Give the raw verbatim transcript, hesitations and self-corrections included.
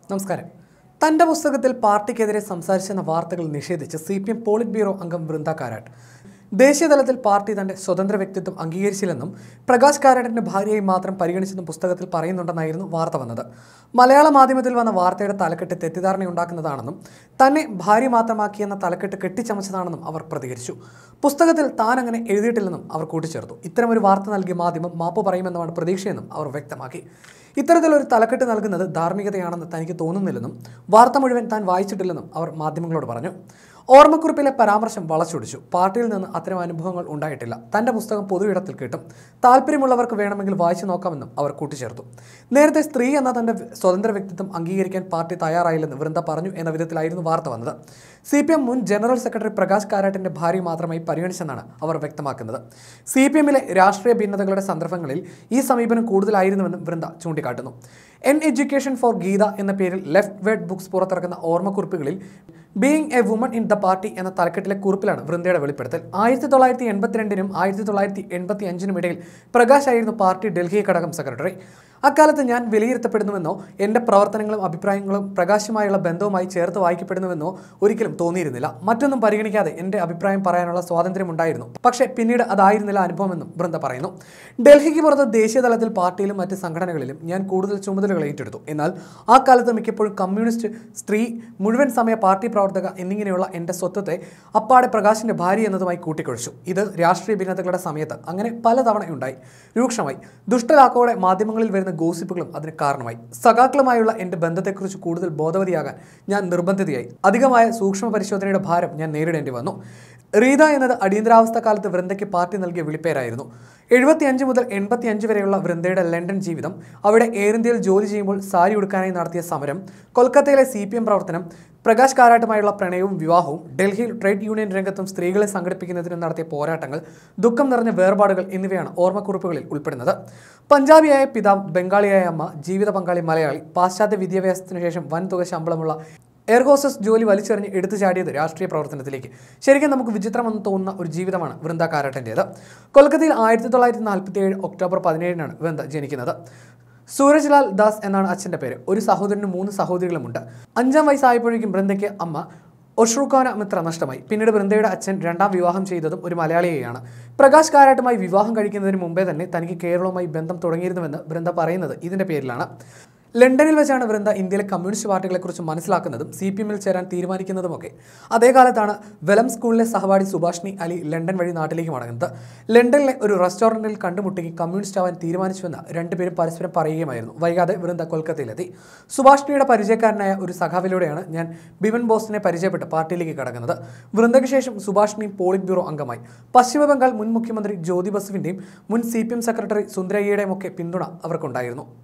നമസ്കാരം. തന്റെ പുസ്തകത്തിൽ പാർട്ടിക്കെതിരെ സംസാരിച്ചെന്ന വാർത്തകൾ നിഷേധിച്ച് C P M polit bureau അംഗം വൃന്ദ കാരാട്ട് ദേശീയതലത്തിൽ പാർട്ടി തന്റെ സ്വതന്ത്ര വ്യക്തിത്വം അംഗീകരിച്ചില്ലെന്നും പ്രകാശ് കാരാട്ടിന്റെ ഭാര്യയായി മാത്രം പരിഗണിച്ചെന്നും പുസ്തകത്തിൽ പറയുന്നുണ്ടെന്നായിരുന്നു വാർത്ത വന്നത്. മലയാള മാധ്യമത്തിൽ വന്ന വാർത്തയുടെ തലക്കെട്ട് തെറ്റിദ്ധാരണയുണ്ടാക്കുന്നതാണെന്നും തന്നെ ഭാര്യ മാത്രമാക്കിയെന്ന തലക്കെട്ട് കെട്ടിച്ചമച്ചതാണെന്നും അവർ പ്രതികരിച്ചു. പുസ്തകത്തിൽ താൻ അങ്ങനെ എഴുതിയിട്ടില്ലെന്നും അവർ കൂട്ടിച്ചേർത്തു. ഇത്തരമൊരു വാർത്ത നൽകിയ മാധ്യമം മാപ്പ് പറയുമെന്നാണ് പ്രതീക്ഷയെന്നും അവർ വ്യക്തമാക്കി. ഇത്തരത്തിലൊരു തലക്കെട്ട് നൽകുന്നത് ധാർമ്മികതയാണെന്ന് തനിക്ക് തോന്നുന്നില്ലെന്നും വാർത്ത മുഴുവൻ താൻ വായിച്ചിട്ടില്ലെന്നും അവർ മാധ്യമങ്ങളോട് പറഞ്ഞു. ഓർമ്മക്കുറിപ്പിലെ പരാമർശം വളച്ചൊടിച്ചു. പാർട്ടിയിൽ നിന്ന് അത്തരം അനുഭവങ്ങൾ ഉണ്ടായിട്ടില്ല. തന്റെ പുസ്തകം പൊതുയിടത്തിൽ കിട്ടും, താല്പര്യമുള്ളവർക്ക് വേണമെങ്കിൽ വായിച്ചു നോക്കാമെന്നും അവർ കൂട്ടിച്ചേർത്തു. നേരത്തെ സ്ത്രീ എന്ന തന്റെ സ്വതന്ത്ര വ്യക്തിത്വം അംഗീകരിക്കാൻ പാർട്ടി തയ്യാറായില്ലെന്ന് വൃന്ദ പറഞ്ഞു എന്ന വിധത്തിലായിരുന്നു വാർത്ത വന്നത്. സി പി എം മുൻ ജനറൽ സെക്രട്ടറി പ്രകാശ് കാരാട്ടിന്റെ ഭാര്യ മാത്രമായി പരിഗണിച്ചെന്നാണ് അവർ വ്യക്തമാക്കുന്നത്. സി പി എമ്മിലെ രാഷ്ട്രീയ ഭിന്നതകളുടെ സന്ദർഭങ്ങളിൽ ഈ സമീപനം കൂടുതലായിരുന്നുവെന്നും വൃന്ദ ചൂണ്ടിക്കാട്ടുന്നു. എൻ എഡ്യൂക്കേഷൻ ഫോർ ഗീത എന്ന പേരിൽ ലെഫ്റ്റ് വേഡ് ബുക്സ് പുറത്തിറക്കുന്ന ഓർമ്മക്കുറിപ്പുകളിൽ being a woman in the party എന്ന തലക്കെട്ടിലെ കുറിപ്പിലാണ് വൃന്ദയുടെ വെളിപ്പെടുത്തൽ. ആയിരത്തി തൊള്ളായിരത്തി എൺപത്തിരണ്ടിനും ആയിരത്തി തൊള്ളായിരത്തി എൺപത്തി അഞ്ചിനും ഇടയിൽ പ്രകാശ് ആയിരുന്നു പാർട്ടി ഡൽഹി ഘടകം സെക്രട്ടറി. അക്കാലത്ത് ഞാൻ വിലയിരുത്തപ്പെടുന്നുവെന്നോ എൻ്റെ പ്രവർത്തനങ്ങളും അഭിപ്രായങ്ങളും പ്രകാശുമായുള്ള ബന്ധവുമായി ചേർത്ത് വായിക്കപ്പെടുന്നുവെന്നോ ഒരിക്കലും തോന്നിയിരുന്നില്ല. മറ്റൊന്നും പരിഗണിക്കാതെ എൻ്റെ അഭിപ്രായം പറയാനുള്ള സ്വാതന്ത്ര്യമുണ്ടായിരുന്നു. പക്ഷേ പിന്നീട് അതായിരുന്നില്ല അനുഭവമെന്നും വൃന്ദ പറയുന്നു. ഡൽഹിക്ക് പുറത്ത് ദേശീയ തലത്തിൽ പാർട്ടിയിലും മറ്റ് സംഘടനകളിലും ഞാൻ കൂടുതൽ ചുമതലകൾ ഏറ്റെടുത്തു. എന്നാൽ ആ കാലത്ത് മിക്കപ്പോഴും കമ്മ്യൂണിസ്റ്റ്, സ്ത്രീ, മുഴുവൻ സമയ പാർട്ടി പ്രവർത്തക എന്നിങ്ങനെയുള്ള എൻ്റെ സ്വത്വത്തെ അപ്പാടെ പ്രകാശിൻ്റെ ഭാര്യ എന്നതുമായി കൂട്ടിക്കുഴച്ചു. ഇത് രാഷ്ട്രീയ ഭിന്നതകളുടെ സമയത്ത് അങ്ങനെ പലതവണയുണ്ടായി. രൂക്ഷമായി ദുഷ്ടലാക്കോടെ മാധ്യമങ്ങളിൽ വരുന്ന ഗോസിപ്പുകളും അതിന് കാരണമായി. സഖാക്കളുമായുള്ള എൻ്റെ ബന്ധത്തെക്കുറിച്ച് കൂടുതൽ ബോധവതിയാകാൻ ഞാൻ നിർബന്ധിതയായി. അധികമായ സൂക്ഷ്മ പരിശോധനയുടെ ഭാരം ഞാൻ നേരിടേണ്ടി വന്നു. റീത എന്നത് അടിയന്തരാവസ്ഥ കാലത്ത് വൃന്ദയ്ക്ക് പാർട്ടി നൽകിയ വിളിപ്പേരായിരുന്നു. എഴുപത്തി അഞ്ച് മുതൽ എൺപത്തി അഞ്ച് വരെയുള്ള വൃന്ദയുടെ ലണ്ടൻ ജീവിതം, അവിടെ എയർ ഇന്ത്യയിൽ ജോലി ചെയ്യുമ്പോൾ സാരി ഉടുക്കാനായി നടത്തിയ സമരം, കൊൽക്കത്തയിലെ സി പി എം പ്രവർത്തനം, പ്രകാശ് കാരാട്ടുമായുള്ള പ്രണയവും വിവാഹവും, ഡൽഹിയിൽ ട്രേഡ് യൂണിയൻ രംഗത്തും സ്ത്രീകളെ സംഘടിപ്പിക്കുന്നതിനും നടത്തിയ പോരാട്ടങ്ങൾ, ദുഃഖം നിറഞ്ഞ വേർപാടുകൾ എന്നിവയാണ് ഓർമ്മക്കുറിപ്പുകളിൽ ഉൾപ്പെടുന്നത്. പഞ്ചാബിയായ പിതാവ്, ബംഗാളിയായ അമ്മ, ജീവിത പങ്കാളി മലയാളി, പാശ്ചാത്യ വിദ്യാഭ്യാസത്തിനു ശേഷം വൻതുക ശമ്പളമുള്ള എയർ ഹോസ്റ്റസ് ജോലി വലിച്ചെറിഞ്ഞ് എടുത്തു ചാടിയത് രാഷ്ട്രീയ പ്രവർത്തനത്തിലേക്ക്. ശരിക്കും നമുക്ക് വിചിത്രമെന്ന് തോന്നുന്ന ഒരു ജീവിതമാണ് വൃന്ദ കാരാട്ടിൻ്റേത്. കൊൽക്കത്തയിൽ ആയിരത്തി തൊള്ളായിരത്തി നാൽപ്പത്തി ഏഴ് ഒക്ടോബർ പതിനേഴിനാണ് വൃന്ദ ജനിക്കുന്നത്. സൂരജ് ലാൽ ദാസ് എന്നാണ് അച്ഛൻ്റെ പേര്. ഒരു സഹോദരനും മൂന്ന് സഹോദരികളുമുണ്ട്. അഞ്ചാം വയസ്സായപ്പോഴേക്കും വൃന്ദയ്ക്ക് അമ്മ ഒഷ്രുഖാന മിത്ര നഷ്ടമായി. പിന്നീട് വൃന്ദയുടെ അച്ഛൻ രണ്ടാം വിവാഹം ചെയ്തതും ഒരു മലയാളിയെയാണ്. പ്രകാശ് കാരാട്ടുമായി വിവാഹം കഴിക്കുന്നതിന് മുമ്പേ തന്നെ തനിക്ക് കേരളവുമായി ബന്ധം തുടങ്ങിയിരുന്നുവെന്ന് വൃന്ദ പറയുന്നത് ഇതിൻ്റെ പേരിലാണ്. ലണ്ടനിൽ വെച്ചാണ് വൃന്ദ ഇന്ത്യയിലെ കമ്മ്യൂണിസ്റ്റ് പാർട്ടികളെക്കുറിച്ച് മനസ്സിലാക്കുന്നതും സി പി എമ്മിൽ ചേരാൻ തീരുമാനിക്കുന്നതുമൊക്കെ. അതേ കാലത്താണ് വെലം സ്കൂളിലെ സഹപാഠി സുഭാഷ്ണി അലി ലണ്ടൻ വഴി നാട്ടിലേക്ക് മടങ്ങുന്നത്. ലണ്ടനിലെ ഒരു റെസ്റ്റോറൻറ്റിൽ കണ്ടുമുട്ടി കമ്മ്യൂണിസ്റ്റ് ആവാൻ തീരുമാനിച്ചുവെന്ന് രണ്ടുപേരും പരസ്പരം പറയുകയുമായിരുന്നു. വൈകാതെ വൃന്ദ കൊൽക്കത്തയിലെത്തി. സുഭാഷ്ണിയുടെ പരിചയക്കാരനായ ഒരു സഖാവിലൂടെയാണ് ഞാൻ ബിമൻ ബോസിനെ പരിചയപ്പെട്ട് പാർട്ടിയിലേക്ക് കടക്കുന്നത്. വൃന്ദയ്ക്ക് ശേഷം സുഭാഷ്ണിയും പോളിറ്റ് ബ്യൂറോ അംഗമായി. പശ്ചിമ ബംഗാൾ മുൻ മുഖ്യമന്ത്രി ജ്യോതി ബസുവിൻ്റെയും മുൻ സി പി എം സെക്രട്ടറി സുന്ദരയ്യയുടെയും ഒക്കെ പിന്തുണ അവർക്കുണ്ടായിരുന്നു.